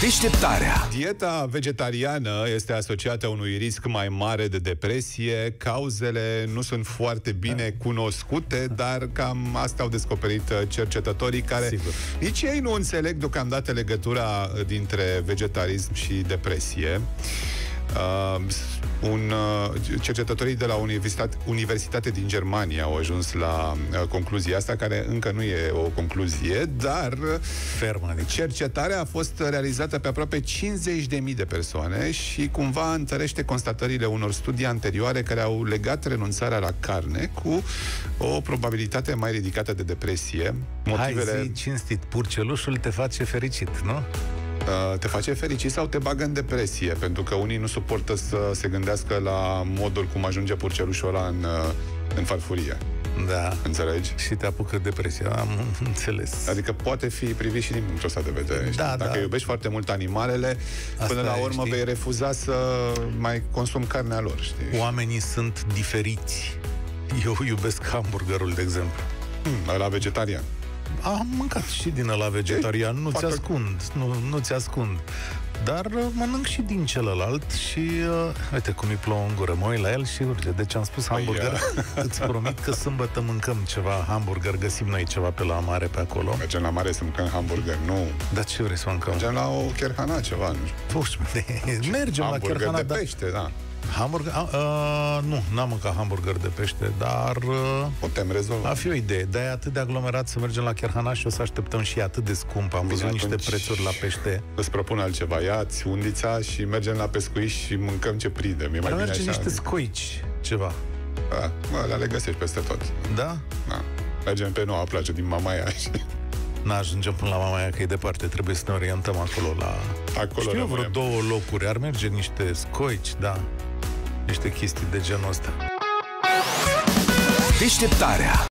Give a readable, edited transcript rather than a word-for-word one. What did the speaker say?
Deșteptarea. Dieta vegetariană este asociată unui risc mai mare de depresie. Cauzele nu sunt foarte bine cunoscute, dar cam asta au descoperit cercetătorii care nici ei nu înțeleg deocamdată legătura dintre vegetarism și depresie. Cercetătorii de la Universitate din Germania au ajuns la concluzia asta, care încă nu e o concluzie, dar cercetarea a fost realizată pe aproape 50.000 de persoane și cumva întărește constatările unor studii anterioare care au legat renunțarea la carne cu o probabilitate mai ridicată de depresie. Motivele... Hai zi cinstit, purcelușul te face fericit, nu? Te face fericit sau te bagă în depresie, pentru că unii nu suportă să se gândească la modul cum ajunge purcelușul ăla în farfurie. Da. Înțelegi? Și te apucă depresia, am înțeles. Adică poate fi privit și din punctul ăsta de vedere. Da, dacă iubești foarte mult animalele, asta până la urmă vei refuza să mai consumi carnea lor, știi? Oamenii sunt diferiți. Eu iubesc hamburgerul, de exemplu. Ăla vegetarian. Am mâncat și din ăla vegetarian, nu ți ascund. Dar mănânc și din celălalt și uite cum îi plouă în gură. Mă uit la el și urge. Deci am spus hamburger. Îți promit că sâmbătă mâncăm ceva hamburger. Găsim noi ceva pe la mare pe acolo. Mergem la mare să mâncăm hamburger, nu. Dar ce vrei să mâncăm? Mergem la o cherhana, ceva, nu știu. Mergem la cherhana de pește, da. Hamburger? Nu, n-am mâncat hamburger de pește, dar putem rezolva. A fi o idee. Dar e atât de aglomerat să mergem la cherhana și o să așteptăm și e atât de scump. Am văzut niște prețuri la pește. Îți propun altceva. Ia-ți undița și mergem la pescuit și mâncăm ce prindem. E mai bine așa. Niște scoici, ceva. Da, le găsești peste tot. Da? Da. Mergem pe noua plajă din Mamaia și... N-ajungem până la Mamaia, că e departe. Trebuie să ne orientăm acolo la... Acolo știu vreo 2 locuri. Ar merge niște scoici, da. Niște chestii de genul ăsta. Deșteptarea.